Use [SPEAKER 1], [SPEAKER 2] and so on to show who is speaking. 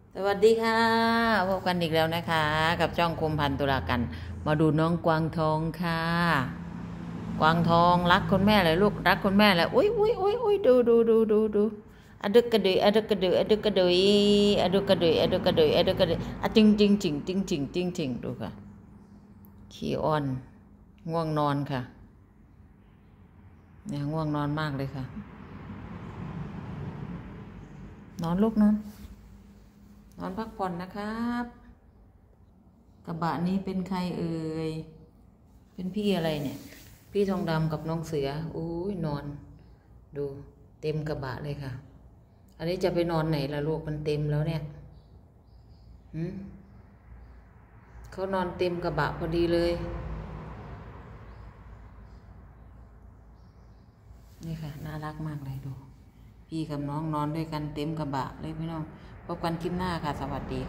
[SPEAKER 1] สวัสดีค่ะพบกันอีกแล้วนะคะ กับจ้องคมพันตุลากัน มาดูน้องกวางทองค่ะกวางทองรักคุณแม่เลยลูกรักคุณแม่เลยอุ้ยอุ้ยอุ้ยอุ้ยดูอะดึกกระดุยอะดึกกระดุยอะดึกกระดุยอะดึกกระดุยอะดึกกระดุยอะดึกกระดุยอะจริงจริงจริงจริงจริงจริงจริงดูค่ะขี้อ่อนง่วงนอนค่ะเนี่ยง่วงนอนมากเลยค่ะนอนลูกนอนพักผ่อนนะครับกระบะนี้เป็นใครเอ่ยเป็นพี่อะไรเนี่ยพี่ทองดำกับน้องเสืออุ้ยนอนดูเต็มกระบะเลยค่ะอันนี้จะไปนอนไหนล่ะลูกมันเต็มแล้วเนี่ยเขานอนเต็มกระบะพอดีเลยนี่ค่ะน่ารักมากเลยดูพี่กับน้องนอนด้วยกันเต็มกระบะเลยพี่น้องพบกันคลิปหน้าค่ะสวัสดี